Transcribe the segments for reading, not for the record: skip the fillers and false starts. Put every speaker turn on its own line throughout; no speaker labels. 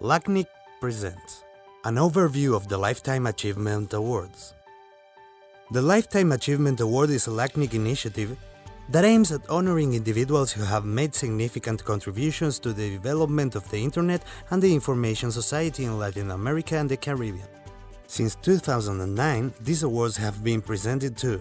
LACNIC presents an overview of the Lifetime Achievement Awards. The Lifetime Achievement Award is a LACNIC initiative that aims at honoring individuals who have made significant contributions to the development of the Internet and the information society in Latin America and the Caribbean. Since 2009, these awards have been presented to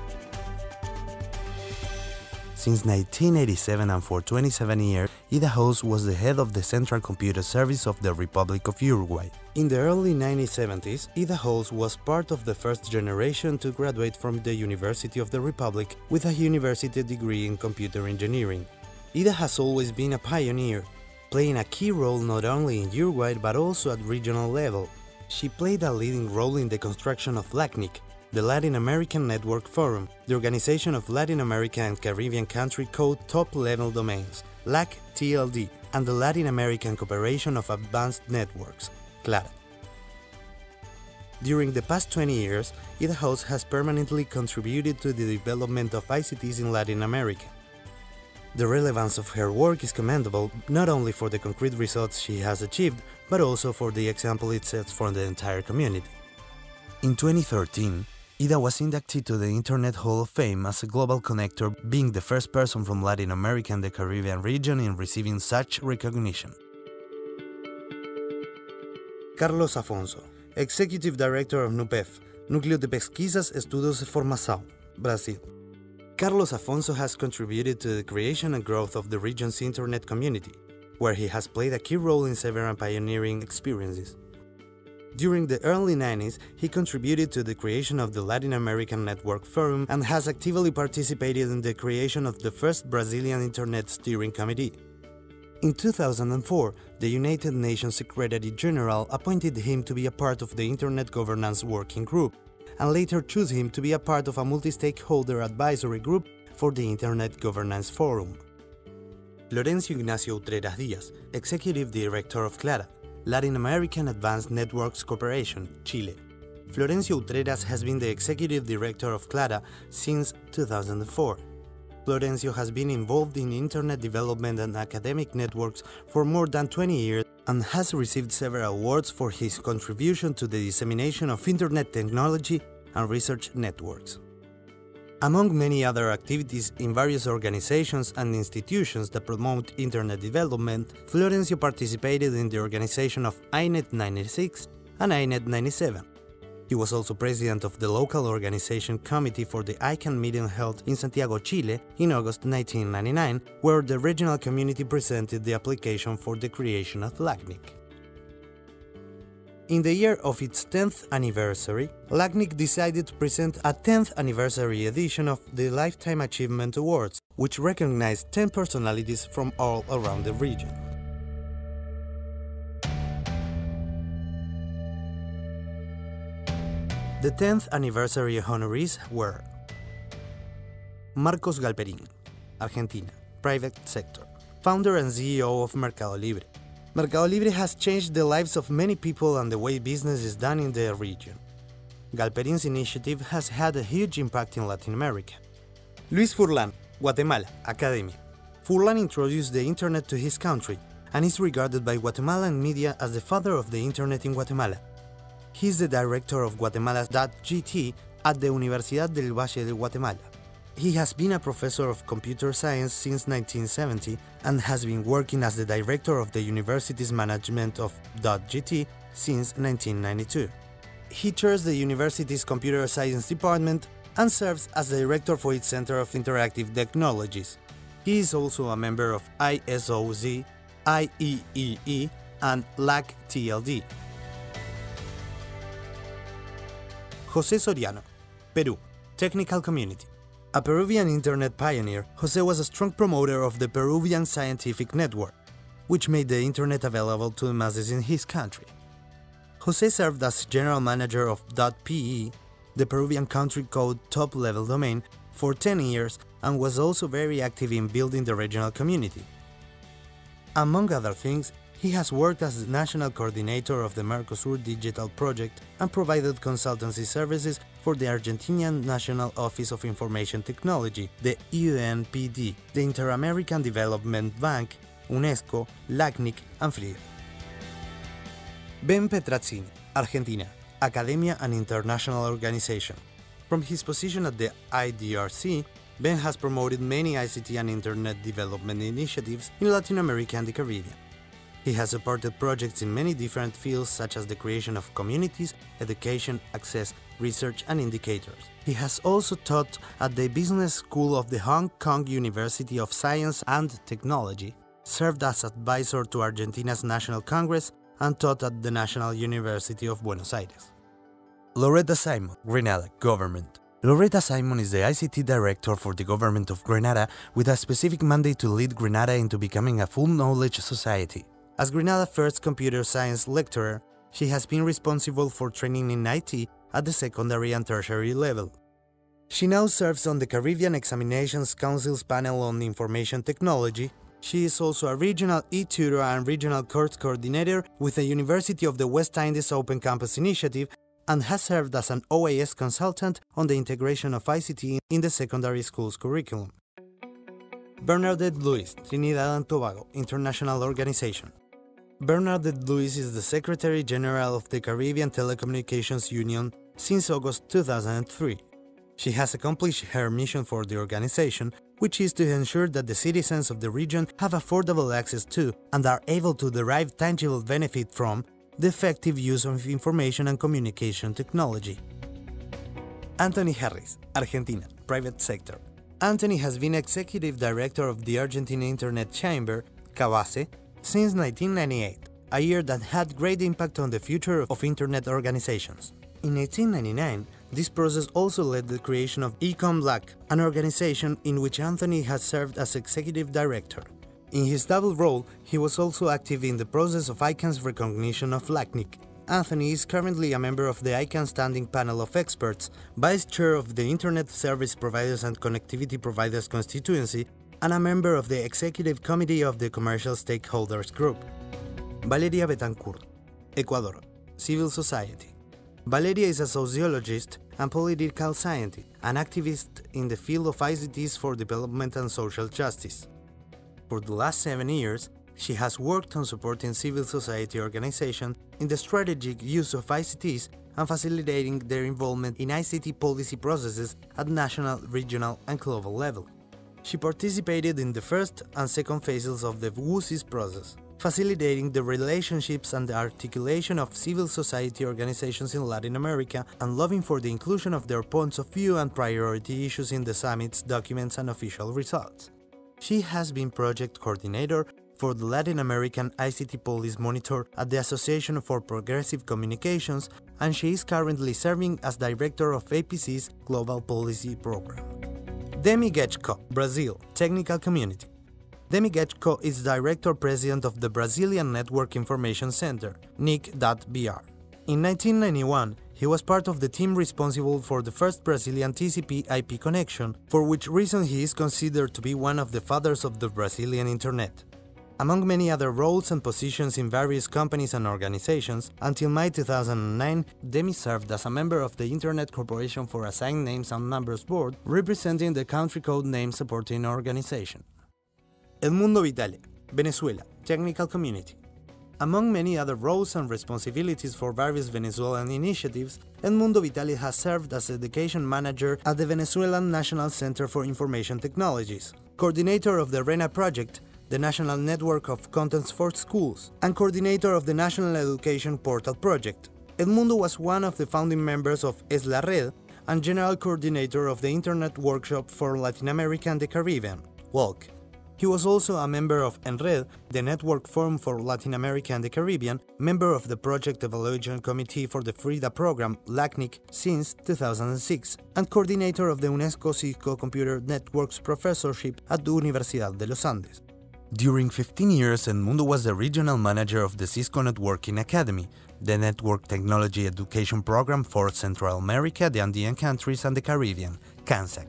Since 1987 and for 27 years, Ida House was the head of the Central Computer Service of the Republic of Uruguay. In the early 1970s, Ida House was part of the first generation to graduate from the University of the Republic with a university degree in computer engineering. Ida has always been a pioneer, playing a key role not only in Uruguay but also at regional level. She played a leading role in the construction of LACNIC, the Latin American Network Forum, the Organization of Latin America and Caribbean Country Code Top-Level Domains, LAC-TLD, and the Latin American Cooperation of Advanced Networks, CLADA. During the past 20 years, Ida House has permanently contributed to the development of ICTs in Latin America. The relevance of her work is commendable not only for the concrete results she has achieved, but also for the example it sets for the entire community. In 2013, Ida was inducted to the Internet Hall of Fame as a global connector, being the first person from Latin America and the Caribbean region in receiving such recognition. Carlos Afonso, Executive Director of NUPEF, Núcleo de Pesquisas Estudos de Formação, Brazil. Carlos Afonso has contributed to the creation and growth of the region's Internet community, where he has played a key role in several pioneering experiences. During the early 90s, he contributed to the creation of the Latin American Network Forum and has actively participated in the creation of the first Brazilian Internet Steering Committee. In 2004, the United Nations Secretary General appointed him to be a part of the Internet Governance Working Group, and later chose him to be a part of a multi-stakeholder advisory group for the Internet Governance Forum. Florencio Ignacio Utreras Díaz, Executive Director of CLADA, Latin American Advanced Networks Corporation, Chile. Florencio Utreras has been the Executive Director of CLADA since 2004. Florencio has been involved in Internet development and academic networks for more than 20 years and has received several awards for his contribution to the dissemination of Internet technology and research networks. Among many other activities in various organizations and institutions that promote Internet development, Florencio participated in the organization of INET 96 and INET 97. He was also president of the local organization committee for the ICANN meeting held in Santiago, Chile in August 1999, where the regional community presented the application for the creation of LACNIC. In the year of its 10th anniversary, LACNIC decided to present a 10th anniversary edition of the Lifetime Achievement Awards, which recognized 10 personalities from all around the region. The 10th anniversary honorees were Marcos Galperín, Argentina, private sector, founder and CEO of Mercado Libre. Mercado Libre has changed the lives of many people and the way business is done in the region. Galperin's initiative has had a huge impact in Latin America. Luis Furlan, Guatemala, academia. Furlan introduced the Internet to his country and is regarded by Guatemalan media as the father of the Internet in Guatemala. He is the director of Guatemala.gt at the Universidad del Valle de Guatemala. He has been a professor of computer science since 1970 and has been working as the director of the university's management of .gt since 1992. He chairs the university's computer science department and serves as the director for its Center of Interactive Technologies. He is also a member of ISOZ, IEEE, and LAC-TLD. José Soriano, Peru, technical community. A Peruvian Internet pioneer, José was a strong promoter of the Peruvian Scientific Network, which made the Internet available to the masses in his country. José served as general manager of .pe, the Peruvian country code top-level domain, for 10 years and was also very active in building the regional community. Among other things, he has worked as the national coordinator of the Mercosur Digital Project and provided consultancy services for the Argentinian National Office of Information Technology, the UNPD, the Inter-American Development Bank, UNESCO, LACNIC, and FRIR. Ben Petrazzini, Argentina, Academia and International Organization. From his position at the IDRC, Ben has promoted many ICT and Internet development initiatives in Latin America and the Caribbean. He has supported projects in many different fields such as the creation of communities, education, access, research and indicators. He has also taught at the Business School of the Hong Kong University of Science and Technology, served as advisor to Argentina's National Congress, and taught at the National University of Buenos Aires. Loretta Simon, Grenada Government. Loretta Simon is the ICT Director for the Government of Grenada with a specific mandate to lead Grenada into becoming a full knowledge society. As Grenada's first computer science lecturer, she has been responsible for training in IT at the secondary and tertiary level. She now serves on the Caribbean Examinations Council's panel on information technology. She is also a regional e-tutor and regional course coordinator with the University of the West Indies Open Campus Initiative and has served as an OAS consultant on the integration of ICT in the secondary school's curriculum. Bernadette Lewis, Trinidad and Tobago International Organization. Bernadette Lewis is the Secretary General of the Caribbean Telecommunications Union since August 2003. She has accomplished her mission for the organization, which is to ensure that the citizens of the region have affordable access to and are able to derive tangible benefit from the effective use of information and communication technology. Anthony Harris, Argentina, Private Sector. Anthony has been Executive Director of the Argentina Internet Chamber, CABACE, since 1998, a year that had great impact on the future of Internet organizations. In 1899, this process also led to the creation of ECOM-LAC, an organization in which Anthony has served as Executive Director. In his double role, he was also active in the process of ICANN's recognition of LACNIC. Anthony is currently a member of the ICANN Standing Panel of Experts, Vice Chair of the Internet Service Providers and Connectivity Providers Constituency, and a member of the Executive Committee of the Commercial Stakeholders Group. Valeria Betancourt, Ecuador, Civil Society. Valeria is a sociologist and political scientist, an activist in the field of ICTs for development and social justice. For the last 7 years, she has worked on supporting civil society organizations in the strategic use of ICTs and facilitating their involvement in ICT policy processes at national, regional, and global level. She participated in the first and second phases of the WSIS process, facilitating the relationships and the articulation of civil society organizations in Latin America and lobbying for the inclusion of their points of view and priority issues in the summit's documents and official results. She has been project coordinator for the Latin American ICT Policy Monitor at the Association for Progressive Communications, and she is currently serving as director of APC's Global Policy Program. Demi Getchko, Brazil, Technical Community. Demi Getchko is Director President of the Brazilian Network Information Center, NIC.br. In 1991, he was part of the team responsible for the first Brazilian TCP/IP connection, for which reason he is considered to be one of the fathers of the Brazilian Internet. Among many other roles and positions in various companies and organizations, until May 2009, Demi served as a member of the Internet Corporation for Assigned Names and Numbers Board, representing the country code name supporting organization. Edmundo Vitale, Venezuela, Technical Community. Among many other roles and responsibilities for various Venezuelan initiatives, Edmundo Vitale has served as Education Manager at the Venezuelan National Center for Information Technologies, coordinator of the RENA project, the National Network of Contents for Schools, and coordinator of the National Education Portal Project. Edmundo was one of the founding members of Es la Red and general coordinator of the Internet Workshop for Latin America and the Caribbean, WOLC. He was also a member of ENRED, the Network Forum for Latin America and the Caribbean, member of the Project Evaluation Committee for the FRIDA program, LACNIC, since 2006, and coordinator of the UNESCO Cisco Computer Networks Professorship at the Universidad de los Andes. During 15 years, Edmundo was the regional manager of the Cisco Networking Academy, the network technology education program for Central America, the Andean countries, and the Caribbean, CANSAC.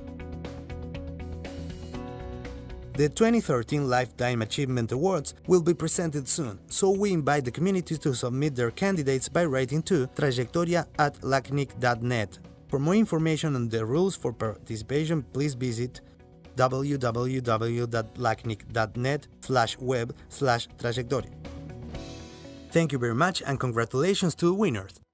The 2013 Lifetime Achievement Awards will be presented soon, so we invite the community to submit their candidates by writing to trayectoria@lacnic.net. For more information on the rules for participation, please visit www.lacnic.net/web/trayectoria. Thank you very much and congratulations to the winners!